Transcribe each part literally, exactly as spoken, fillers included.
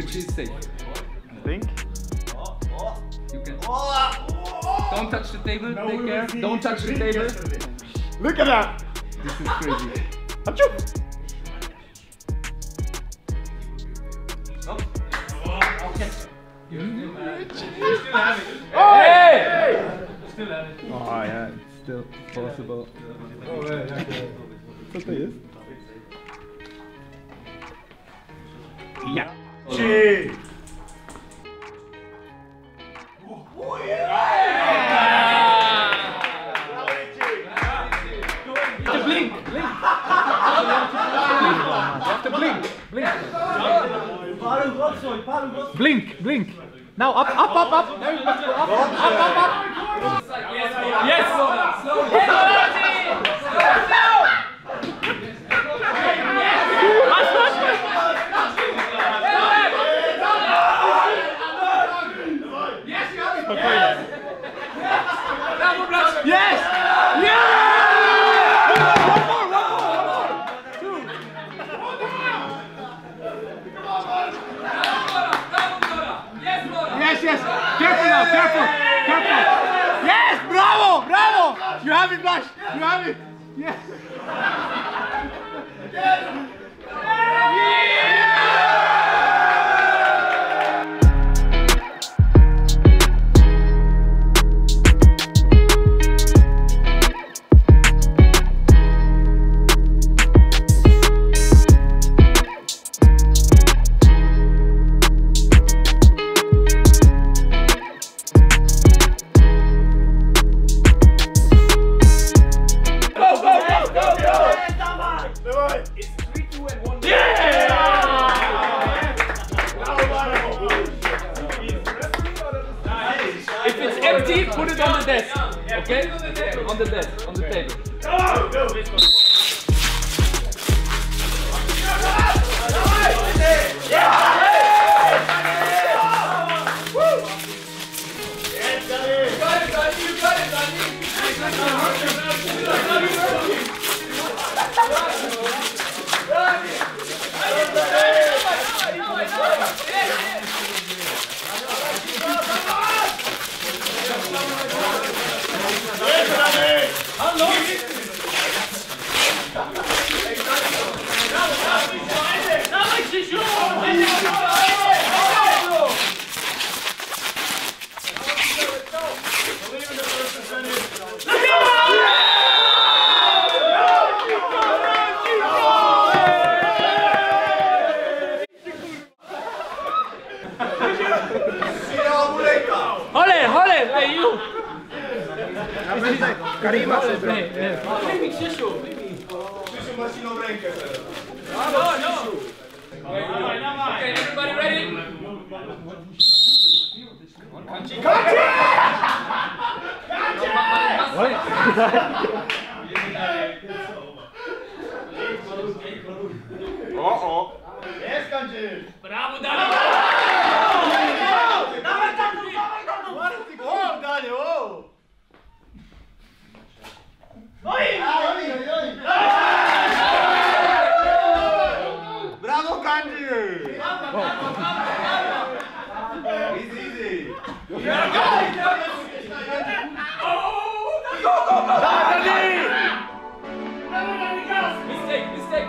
which is safe? I think. You can. Don't touch the table. Take care. Don't touch the table. Look at that. This is crazy. Achoo. You still have it. Hey! Still have it. Oh yeah, it's still possible. Co to jest? Ja. Trzy. Blink, blink. You have to blink, blink. Blink, blink. Now up, up, up, up. There you go. Up, up, up, up. Yes. Yes. Yes. Yes. Yes, yes. Careful now, careful, careful. Yes, bravo, bravo. You have it, Blush. You have it. Yes. Yes. Put it on the desk, okay? On the desk, on the table. Hole, hole, hey you! Karima chce zrobić. Maybe Krzysiu, Krzysiu ma silną rękę teraz. No, no! Okay, everybody ready? Kanci! Kanci! O, o! Jest Kanci! Brawo, Daniel! Dawaj, Daniel! O, Daniel, o! Oj! Oj, oj, oj! Brawo, Kanci! Easy, easy! Mistake, mistake!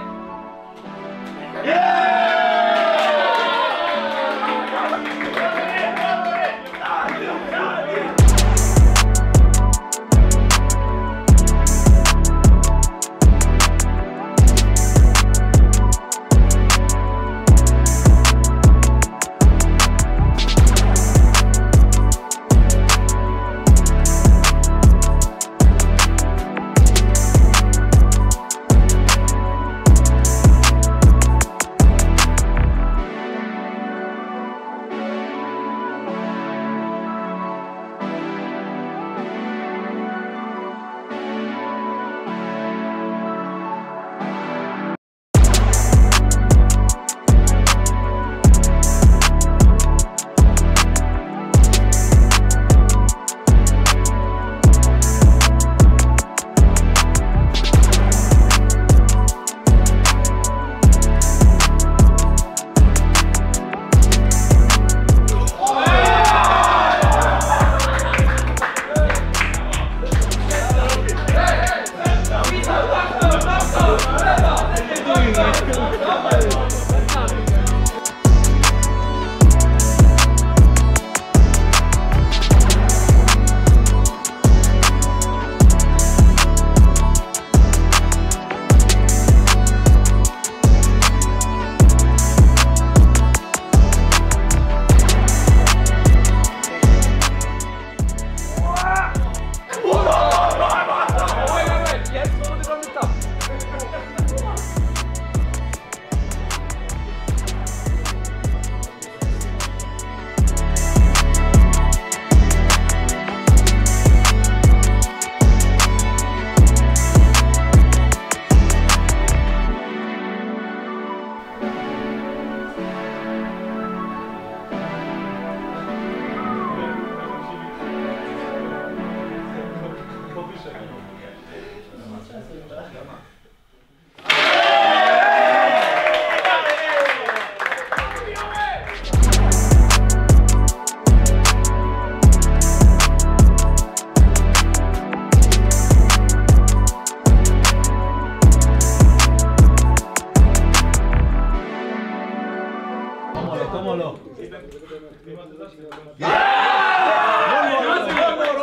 cómo no.